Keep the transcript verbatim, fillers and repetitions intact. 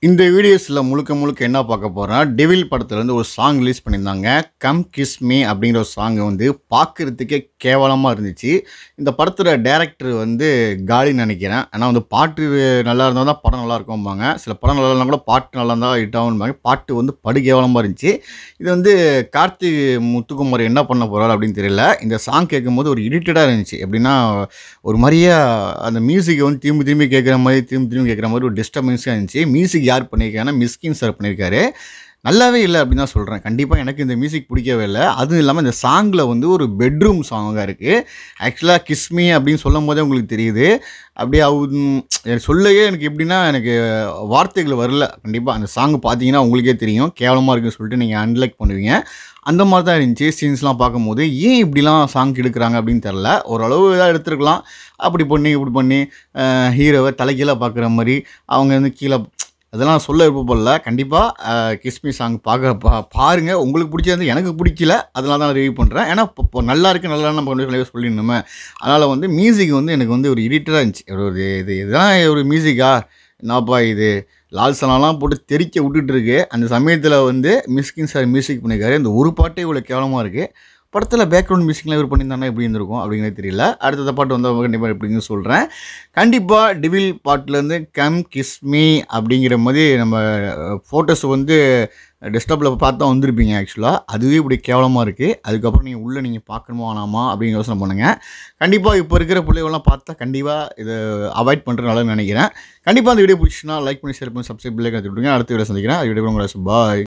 இந்த வீடியோஸ்ல முழுக்க முழுக்க என்ன பார்க்க போறோம்னா, டெவில் படத்துலேருந்து ஒரு சாங் ரிலீஸ் பண்ணியிருந்தாங்க. கம் கிஸ் மீ அப்படிங்கிற ஒரு சாங் வந்து பார்க்கறதுக்கே கேவலமா இருந்துச்சு. இந்த படத்தோட டைரக்டர் வந்து காலின்னு நினைக்கிறேன். ஏன்னா வந்து பாட்டு நல்லா இருந்தால் தான் படம் நல்லா இருக்கும்பாங்க. சில படம் நல்லா இல்லைனா கூட பாட்டு நல்லா இருந்தால் ஹிட் ஆகும்பாங்க. பாட்டு வந்து படு கேவலமாக இருந்துச்சு. இது வந்து கார்த்திக் முத்துக்குமார் என்ன பண்ண போறாரு அப்படின்னு தெரியல. இந்த சாங் கேட்கும்போது ஒரு இரிட்டடாக இருந்துச்சு. எப்படின்னா ஒரு மாதிரியே அந்த மியூசிக்கை வந்து திரும்பி திரும்பி கேட்குற மாதிரி திரும்பி திரும்பி கேட்குற மாதிரி ஒரு டிஸ்டர்பன்ஸாக இருந்துச்சு. மியூசிக் யார் பண்ணியிருக்காங்கன்னா மிஸ்கின் சார் பண்ணியிருக்காரு. நல்லாவே இல்லை அப்படின்னு தான் சொல்கிறேன். கண்டிப்பாக எனக்கு இந்த மியூசிக் பிடிக்கவே இல்லை. அதுவும் இல்லாமல் இந்த சாங்கில் வந்து ஒரு பெட்ரூம் சாங்காக இருக்குது. ஆக்சுவலாக கிஸ்மி அப்படின்னு சொல்லும் போதே உங்களுக்கு தெரியுது. அப்படியே அவ சொல்லவே எனக்கு எப்படின்னா எனக்கு வார்த்தைகள் வரல. கண்டிப்பாக அந்த சாங் பார்த்தீங்கன்னா உங்களுக்கே தெரியும் கேவலமாக இருக்குன்னு சொல்லிட்டு நீங்கள் அன்லைக் பண்ணுவீங்க. அந்த மாதிரி தான் இருந்துச்சு சீன்ஸ்லாம் பார்க்கும்போது. ஏன் இப்படிலாம் சாங் எடுக்கிறாங்க அப்படின்னு தெரில. ஓரளவு இதாக எடுத்துருக்கலாம். அப்படி பண்ணி இப்படி பண்ணி ஹீரோவை தலைகீழாக பார்க்குற மாதிரி அவங்க வந்து கீழே அதெல்லாம் சொல்ல விருப்பப்படல. கண்டிப்பாக கிஸ்மி சாங் பார்க்க பா பாருங்கள். உங்களுக்கு பிடிச்சது எனக்கு பிடிக்கல. அதனால தான் ரிவ்யூ பண்ணுறேன். ஏன்னா இப்போ நல்லா இருக்குது நல்லா நம்ம கொஞ்சம் சொல்லிடணுமே. அதனால் வந்து மியூசிக் வந்து எனக்கு வந்து ஒரு இரிட்டடாக இருந்துச்சு. ஒரு இது இதெல்லாம் ஒரு மியூசிக்கா என்னப்பா இது லால் சனாலாம் போட்டு தெறிக்க விட்டுட்டுருக்கு. அந்த சமயத்தில் வந்து மிஸ்கின் சார் மியூசிக் பண்ணியிருக்காரு. இந்த ஒரு பாட்டே இவ்வளோ கேவலமாக இருக்குது. படத்தில் பேக்ரவுண்ட் மியூசிக்லாம் இவர் பண்ணியிருந்தாங்கன்னா எப்படி இருந்திருக்கும் அப்படிங்கிறது தெரியல. அடுத்த பாட்டு வந்து கண்டிப்பாக எப்படின்னு சொல்கிறேன். கண்டிப்பாக டெவில் பாட்டிலேருந்து கம் கிஸ் மீ அப்படிங்கிற மாதிரி நம்ம ஃபோட்டோஸ் வந்து டெஸ்க்டாப்பில் பார்த்து தான் வந்திருப்பீங்க. ஆக்சுவலாக அதுவே இப்படி கேவலமாக இருக்குது. அதுக்கப்புறம் நீங்கள் உள்ளே நீங்கள் பார்க்கணுமா வேணாமா அப்படின்னு யோசனை பண்ணுங்கள். கண்டிப்பாக இப்போ இருக்கிற பிள்ளைகள்லாம் பார்த்தா கண்டிப்பாக இதை அவாய்ட் பண்ணுறது நல்லதுன்னு நினைக்கிறேன். கண்டிப்பாக அந்த வீடியோ பிடிச்சின்னா லைக் பண்ணி ஷேர் பண்ணி சப்ஸ்கிரைப் பில்லை கற்றுட்டு விட்டுருங்க. அடுத்த வீடியோ சந்திக்கிறேன். அது வீடியோ உங்களை பாய்.